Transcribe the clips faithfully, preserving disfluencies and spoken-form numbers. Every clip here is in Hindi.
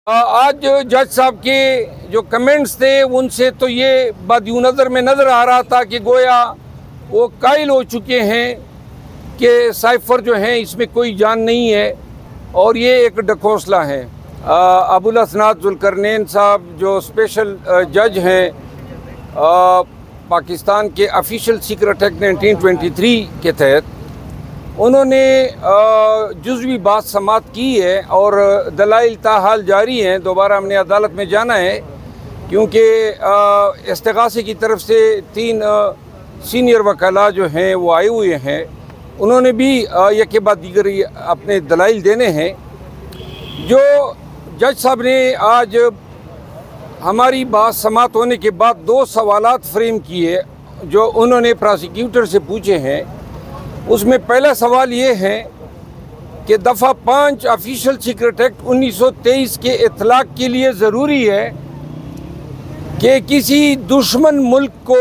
आज जज साहब के जो कमेंट्स थे उनसे तो ये बदयू नज़र में नज़र आ रहा था कि गोया वो कायल हो चुके हैं कि साइफर जो है इसमें कोई जान नहीं है और ये एक ढकोसला है। अबुल असनाद जुल्करनैन साहब जो स्पेशल जज हैं पाकिस्तान के official secret act nineteen twenty three के तहत, उन्होंने जुज़वी बात समात की है और दलाइल ताहाल जारी हैं। दोबारा हमने अदालत में जाना है क्योंकि इस्तिगासे की तरफ से तीन सीनियर वकला जो हैं वो आए हुए हैं, उन्होंने भी एक के बाद दीगर अपने दलाइल देने हैं। जो जज साहब ने आज हमारी बात समात होने के बाद दो सवालात फ्रेम किए जो उन्होंने प्रोसिक्यूटर से पूछे हैं। उसमें पहला सवाल ये है कि दफ़ा पाँच ऑफिशियल सीक्रेट एक्ट उन्नीस सौ तेईस के इतलाक़ के लिए ज़रूरी है कि किसी दुश्मन मुल्क को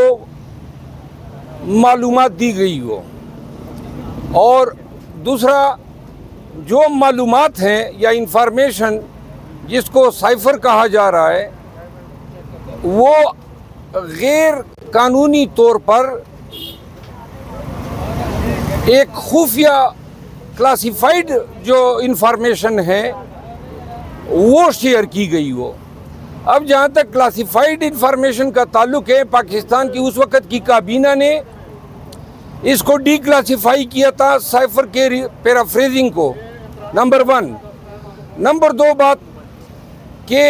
मालूमात दी गई हो, और दूसरा जो मालूमात हैं या इंफॉर्मेशन जिसको साइफर कहा जा रहा है वो गैर कानूनी तौर पर एक खुफिया क्लासिफाइड जो इंफॉर्मेशन है वो शेयर की गई हो। अब जहाँ तक क्लासिफाइड इंफॉर्मेशन का ताल्लुक है, पाकिस्तान की उस वक़्त की काबीना ने इसको डी क्लासीफाई किया था साइफर के पैराफ्रेजिंग को, नंबर वन। नंबर दो बात कि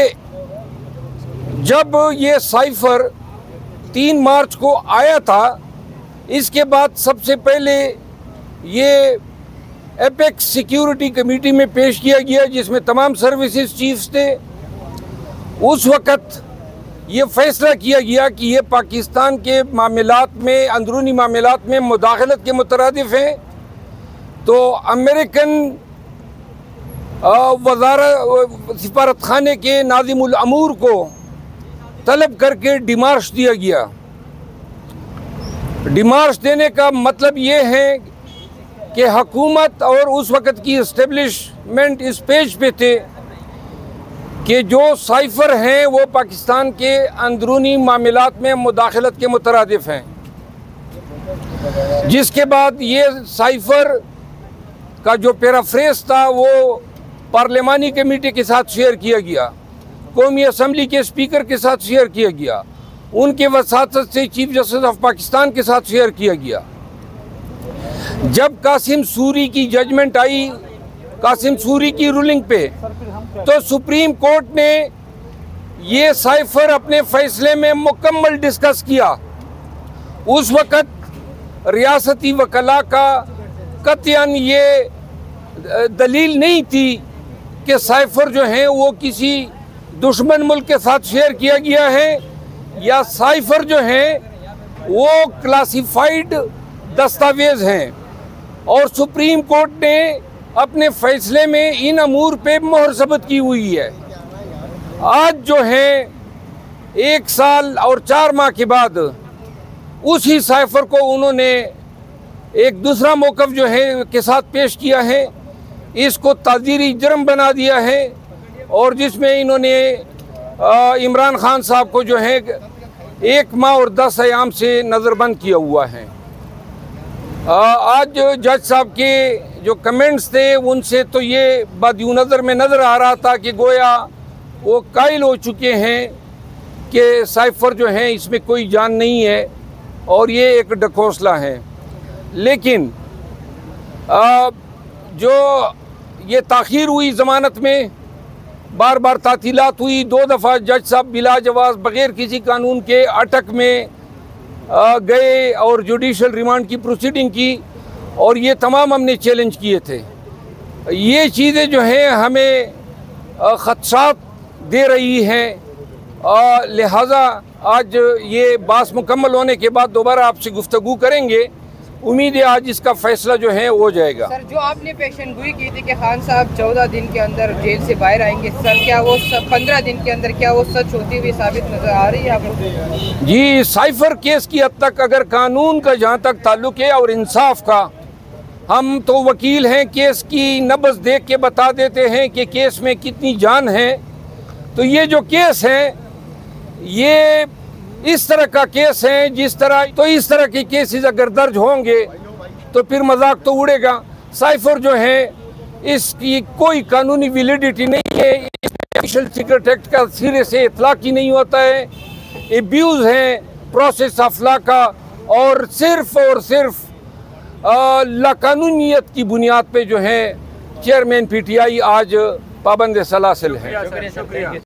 जब ये साइफर तीन मार्च को आया था, इसके बाद सबसे पहले ये एपेक्स सिक्योरिटी कमेटी में पेश किया गया जिसमें तमाम सर्विसेज चीफ्स थे। उस वक़्त ये फैसला किया गया कि ये पाकिस्तान के मामलात में, अंदरूनी मामलात में मुदाखलत के मुतरादिफ हैं। तो अमेरिकन वज़ारत सिफारत खाने के नाज़िमुल अमूर को तलब करके डिमार्श दिया गया। डिमार्श देने का मतलब ये है कि हुकूमत और उस वक़्त की इस्टेब्लिशमेंट इस पेज पे थे कि जो साइफर हैं वो पाकिस्तान के अंदरूनी मामलात में मुदाखलत के मुतरादिफ हैं। जिसके बाद ये साइफर का जो पैराफ्रेज था वो पार्लिमानी कमेटी के साथ शेयर किया गया, कौमी असम्बली के स्पीकर के साथ शेयर किया गया, उनके वसातत से चीफ जस्टिस ऑफ पाकिस्तान के साथ शेयर किया गया। जब कासिम सूरी की जजमेंट आई, कासिम सूरी की रूलिंग पे, तो सुप्रीम कोर्ट ने ये साइफर अपने फैसले में मुकम्मल डिस्कस किया। उस वक़्त रियासती वकला का कतई ये दलील नहीं थी कि साइफर जो हैं वो किसी दुश्मन मुल्क के साथ शेयर किया गया है या साइफर जो हैं वो क्लासिफाइड दस्तावेज़ हैं। और सुप्रीम कोर्ट ने अपने फैसले में इन अमूर पे मोहर सबत की हुई है। आज जो है एक साल और चार माह के बाद उसी साइफर को उन्होंने एक दूसरा मौक़िफ़ जो है के साथ पेश किया है, इसको ताज़ीरी जुर्म बना दिया है और जिसमें इन्होंने इमरान खान साहब को जो है एक माह और दस अयाम से नज़रबंद किया हुआ है। आज जज साहब के जो कमेंट्स थे उनसे तो ये बदयू नज़र में नज़र आ रहा था कि गोया वो कायल हो चुके हैं कि साइफर जो है इसमें कोई जान नहीं है और ये एक ढकोसला है। लेकिन आ, जो ये ताख़ीर हुई ज़मानत में, बार बार तातीलात हुई, दो दफ़ा जज साहब बिला जवाज़ बग़ैर किसी कानून के अटक में आ, गए और जुडिशल रिमांड की प्रोसीडिंग की, और ये तमाम हमने चैलेंज किए थे। ये चीज़ें जो हैं हमें ख़दशात दे रही हैं, लिहाजा आज ये बात मुकम्मल होने के बाद दोबारा आपसे गुफ्तगू करेंगे। उम्मीद है आज इसका फैसला जो है हो जाएगा। सर, जो आपने पेशेंगोई की थी कि खान साहब चौदह दिन के अंदर जेल से बाहर आएंगे, सर क्या वो पंद्रह दिन के अंदर क्या वो सच होती हुई साबित नजर आ रही है आपको? जी, साइफर केस की हद तक अगर कानून का जहाँ तक ताल्लुक है और इंसाफ का, हम तो वकील हैं, केस की नब्ज़ देख के बता देते हैं कि केस में कितनी जान है तो ये जो केस हैं ये इस तरह का केस है जिस तरह, तो इस तरह के केसेस अगर दर्ज होंगे तो फिर मजाक तो उड़ेगा। साइफर जो है इसकी कोई कानूनी वैलिडिटी नहीं है, ऑफिशियल सीक्रेट एक्ट का सिरे से इतलाक ही नहीं होता है, एब्यूज़ है प्रोसेस ऑफ लॉ का, और सिर्फ और सिर्फ लाकानूनियत की बुनियाद पे जो है चेयरमैन पीटीआई आज पाबंद सलासिल है।